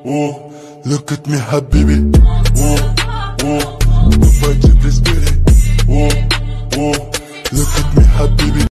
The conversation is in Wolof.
oh, look at me habibi. Oh, oh, nobody please get it. Oh, oh, look at me habibi.